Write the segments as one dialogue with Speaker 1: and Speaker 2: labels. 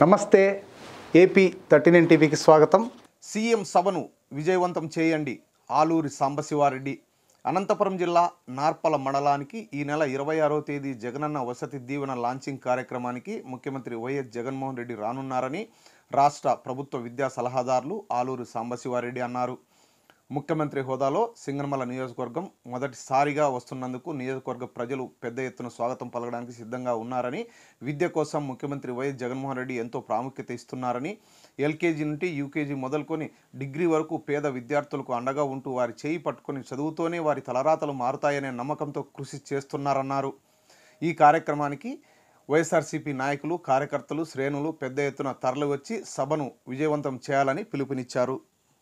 Speaker 1: నమస్తే ఏపీ 39 టీవీకి స్వాగతం. సీఎం సభను విజయవంతం చేయండి. ఆలూరి సాంబశివారెడ్డి. అనంతపురం జిల్లా నార్పల మండలానికి ఈ నెల 26వ తేదీ జగనన్న వసతి దీవెన లాంచింగ్ కార్యక్రమానికి ముఖ్యమంత్రి వైఎస్ జగన్మోహన్ రెడ్డి రానున్నారని రాష్ట్ర ప్రభుత్వ విద్యా సలహాదారులు ఆలూరి సాంబశివారెడ్డి అన్నారు. ముఖ్యమంత్రి హోదాలో సింగనమల నియోజకవర్గం మొదటిసారిగా వస్తున్నందుకు నియోజకవర్గ ప్రజలు పెద్ద ఎత్తున స్వాగతం పలకడానికి సిద్ధంగా ఉన్నారని, విద్య కోసం ముఖ్యమంత్రి వైఎస్ జగన్మోహన్ రెడ్డి ఎంతో ప్రాముఖ్యత ఇస్తున్నారని, ఎల్కేజీ నుండి యూకేజీ మొదలుకొని డిగ్రీ వరకు పేద విద్యార్థులకు అండగా ఉంటూ వారి చేయి పట్టుకొని చదువుతోనే వారి తలరాతలు మారుతాయనే నమ్మకంతో కృషి చేస్తున్నారన్నారు. ఈ కార్యక్రమానికి వైఎస్ఆర్సీపీ నాయకులు, కార్యకర్తలు, శ్రేణులు పెద్ద ఎత్తున తరలివచ్చి సభను విజయవంతం చేయాలని పిలుపునిచ్చారు.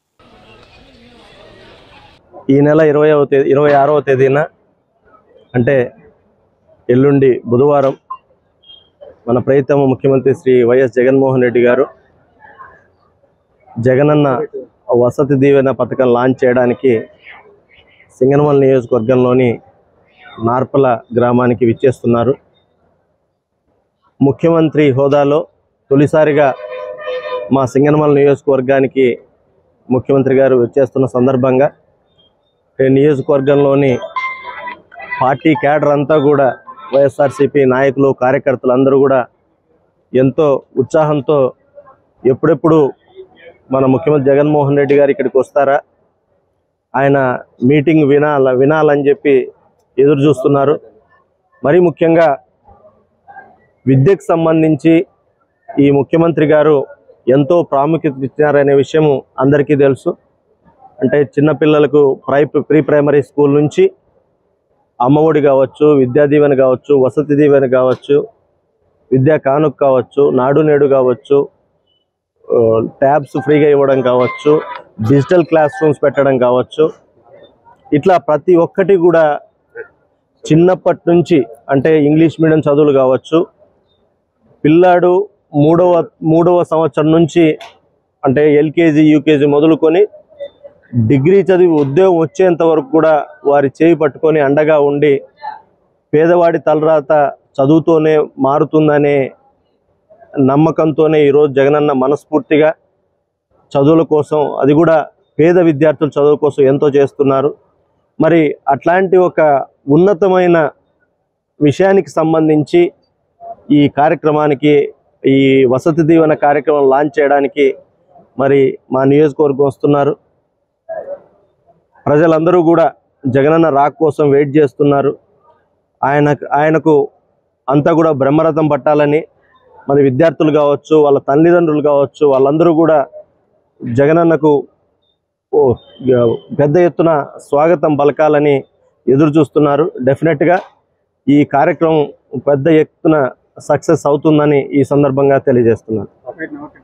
Speaker 2: ఈ నెల 26వ తేదీన అంటే ఎల్లుండి బుధవారం మన ప్రియతమ ముఖ్యమంత్రి శ్రీ వైఎస్ జగన్మోహన్ రెడ్డి గారు జగనన్న వసతి దీవెన పథకం లాంచ్ చేయడానికి సింగనమల నియోజకవర్గంలోని నార్పల గ్రామానికి విచ్చేస్తున్నారు. ముఖ్యమంత్రి హోదాలో తొలిసారిగా మా సింగనమల నియోజకవర్గానికి ముఖ్యమంత్రి గారు వచ్చేస్తున్న సందర్భంగా నియోజకవర్గంలోని పార్టీ క్యాడర్ అంతా కూడా వైఎస్ఆర్సీపీ నాయకులు, కార్యకర్తలు అందరూ కూడా ఎంతో ఉత్సాహంతో ఎప్పుడెప్పుడు మన ముఖ్యమంత్రి జగన్మోహన్ రెడ్డి గారు ఇక్కడికి వస్తారా, ఆయన మీటింగ్ వినాలని చెప్పి ఎదురు చూస్తున్నారు. మరీ ముఖ్యంగా విద్యకు సంబంధించి ఈ ముఖ్యమంత్రి గారు ఎంతో ప్రాముఖ్యత ఇచ్చారనే విషయం అందరికీ తెలుసు. అంటే చిన్నపిల్లలకు ప్రీ ప్రైమరీ స్కూల్ నుంచి అమ్మఒడి కావచ్చు, విద్యా దీవెన కావచ్చు, వసతి దీవెన కావచ్చు, విద్యా కానుక కావచ్చు, నాడు నేడు కావచ్చు, ట్యాబ్స్ ఫ్రీగా ఇవ్వడం కావచ్చు, డిజిటల్ క్లాస్ రూమ్స్ పెట్టడం కావచ్చు, ఇట్లా ప్రతి ఒక్కటి కూడా చిన్నప్పటి నుంచి అంటే ఇంగ్లీష్ మీడియం చదువులు కావచ్చు, పిల్లాడు మూడవ సంవత్సరం నుంచి అంటే ఎల్కేజీ యూకేజీ మొదలుకొని డిగ్రీ చదివి ఉద్యోగం వచ్చేంత వరకు కూడా వారి చేయి పట్టుకొని అండగా ఉండి పేదవాడి తలరాత చదువుతోనే మారుతుందనే నమ్మకంతోనే ఈరోజు జగనన్న మనస్ఫూర్తిగా చదువుల కోసం, అది కూడా పేద విద్యార్థుల చదువు కోసం ఎంతో చేస్తున్నారు. మరి అట్లాంటి ఒక ఉన్నతమైన విషయానికి సంబంధించి ఈ కార్యక్రమానికి, ఈ వసతి దీవెన కార్యక్రమం లాంచ్ చేయడానికి మరి మా నియోజకవర్గం వస్తున్నారు. ప్రజలందరూ కూడా జగనన్న రాక కోసం వెయిట్ చేస్తున్నారు. ఆయనకు అంతా కూడా బ్రహ్మరథం పట్టాలని మరి విద్యార్థులు కావచ్చు, వాళ్ళ తల్లిదండ్రులు కావచ్చు, వాళ్ళందరూ కూడా జగనన్నకు పెద్ద ఎత్తున స్వాగతం పలకాలని ఎదురు చూస్తున్నారు. డెఫినెట్గా ఈ కార్యక్రమం పెద్ద ఎత్తున సక్సెస్ అవుతుందని ఈ సందర్భంగా తెలియజేస్తున్నాను.